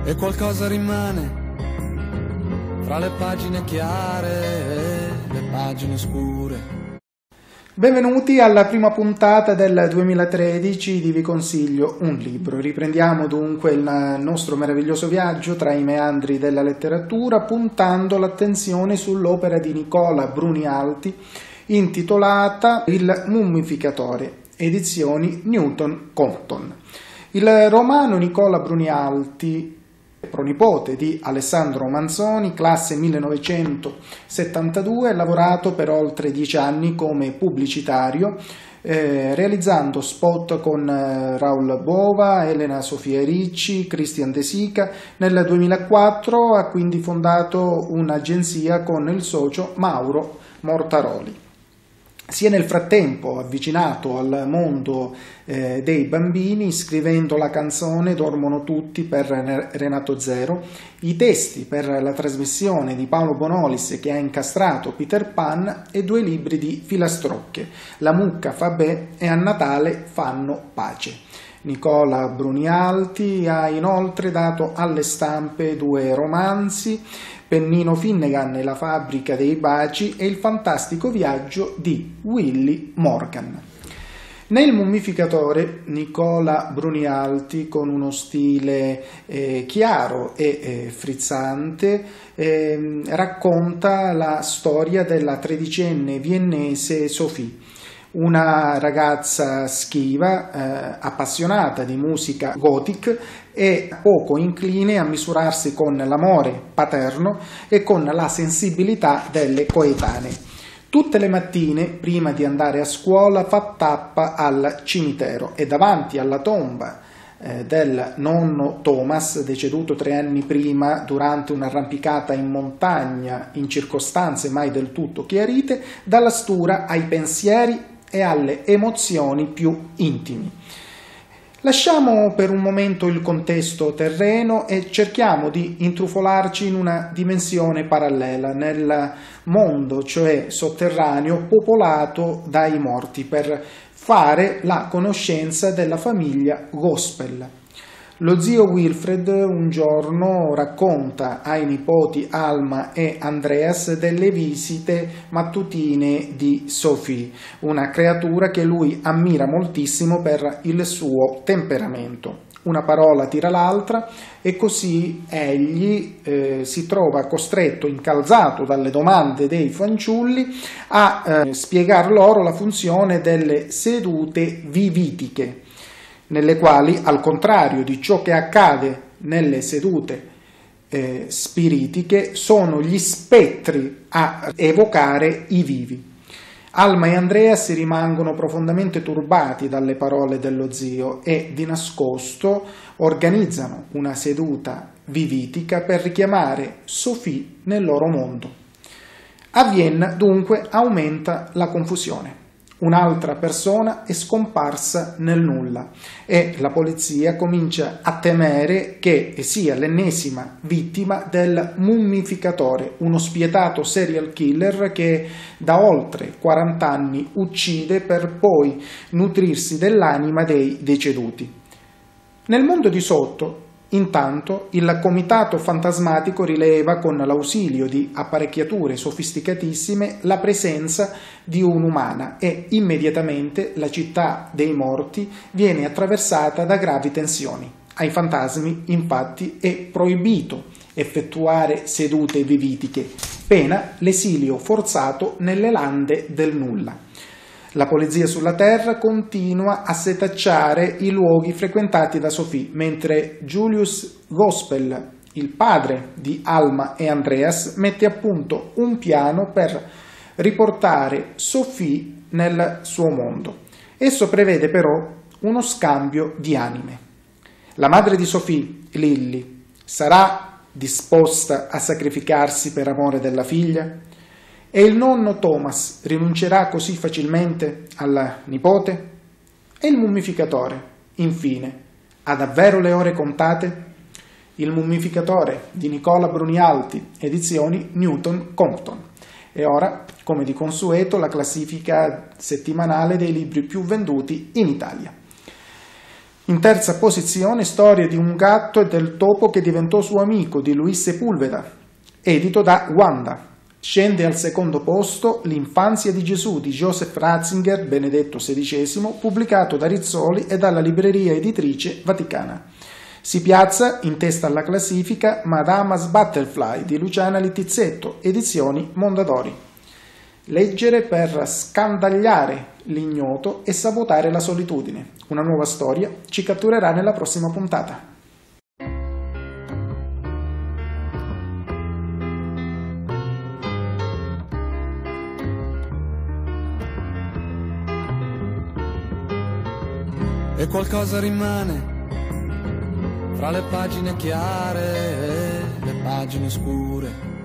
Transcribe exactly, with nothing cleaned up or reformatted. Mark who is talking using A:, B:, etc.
A: e qualcosa rimane fra le pagine chiare e le pagine scure.
B: Benvenuti alla prima puntata del duemilatredici di Vi consiglio un libro. Riprendiamo dunque il nostro meraviglioso viaggio tra i meandri della letteratura, puntando l'attenzione sull'opera di Nicola Brunialti intitolata Il mummificatore, edizioni Newton Compton. Il romano Nicola Brunialti, pronipote di Alessandro Manzoni, classe millenovecentosettantadue, ha lavorato per oltre dieci anni come pubblicitario, eh, realizzando spot con eh, Raul Bova, Elena Sofia Ricci, Christian De Sica. Nel duemilaquattro ha quindi fondato un'agenzia con il socio Mauro Mortaroli. Si è nel frattempo avvicinato al mondo eh, dei bambini scrivendo la canzone Dormono tutti per Renato Zero, i testi per la trasmissione di Paolo Bonolis che ha incastrato Peter Pan e due libri di filastrocche, La mucca fa bè e A Natale fanno pace. Nicola Brunialti ha inoltre dato alle stampe due romanzi, Pennino Finnegan e la fabbrica dei baci e Il fantastico viaggio di Willy Morgan. Nel mummificatore Nicola Brunialti, con uno stile eh, chiaro e eh, frizzante, eh, racconta la storia della tredicenne viennese Sophie, una ragazza schiva, eh, appassionata di musica gothic e poco incline a misurarsi con l'amore paterno e con la sensibilità delle coetanee. Tutte le mattine, prima di andare a scuola, fa tappa al cimitero e davanti alla tomba eh, del nonno Thomas, deceduto tre anni prima durante un'arrampicata in montagna in circostanze mai del tutto chiarite, dà la stura ai pensieri e alle emozioni più intimi. Lasciamo per un momento il contesto terreno e cerchiamo di intrufolarci in una dimensione parallela, nel mondo, cioè sotterraneo, popolato dai morti, per fare la conoscenza della famiglia Gospel. Lo zio Wilfred un giorno racconta ai nipoti Alma e Andreas delle visite mattutine di Sophie, una creatura che lui ammira moltissimo per il suo temperamento. Una parola tira l'altra e così egli eh, si trova costretto, incalzato dalle domande dei fanciulli, a eh, spiegar loro la funzione delle sedute vivitiche, nelle quali, al contrario di ciò che accade nelle sedute eh, spiritiche, sono gli spettri a evocare i vivi. Alma e Andreas rimangono profondamente turbati dalle parole dello zio e di nascosto organizzano una seduta vivitica per richiamare Sophie nel loro mondo. A Vienna, dunque, aumenta la confusione. Un'altra persona è scomparsa nel nulla e la polizia comincia a temere che sia l'ennesima vittima del mummificatore, uno spietato serial killer che da oltre quaranta anni uccide per poi nutrirsi dell'anima dei deceduti. Nel mondo di sotto, intanto, il comitato fantasmatico rileva con l'ausilio di apparecchiature sofisticatissime la presenza di un'umana e immediatamente la città dei morti viene attraversata da gravi tensioni. Ai fantasmi, infatti, è proibito effettuare sedute vivitiche, pena l'esilio forzato nelle lande del nulla. La polizia sulla terra continua a setacciare i luoghi frequentati da Sophie, mentre Julius Gospel, il padre di Alma e Andreas, mette a punto un piano per riportare Sophie nel suo mondo. Esso prevede però uno scambio di anime. La madre di Sophie, Lily, sarà disposta a sacrificarsi per amore della figlia? E il nonno Thomas rinuncerà così facilmente alla nipote? E il mummificatore, infine, ha davvero le ore contate? Il mummificatore di Nicola Brunialti, edizioni Newton Compton. E ora, come di consueto, la classifica settimanale dei libri più venduti in Italia. In terza posizione, Storia di un gatto e del topo che diventò suo amico di Luis Sepúlveda, edito da Wanda. Scende al secondo posto L'infanzia di Gesù di Joseph Ratzinger, Benedetto sedicesimo, pubblicato da Rizzoli e dalla libreria editrice Vaticana. Si piazza in testa alla classifica Madame's Butterfly di Luciana Littizzetto, edizioni Mondadori. Leggere per scandagliare l'ignoto e sabotare la solitudine. Una nuova storia ci catturerà nella prossima puntata.
A: E qualcosa rimane fra le pagine chiare e le pagine scure.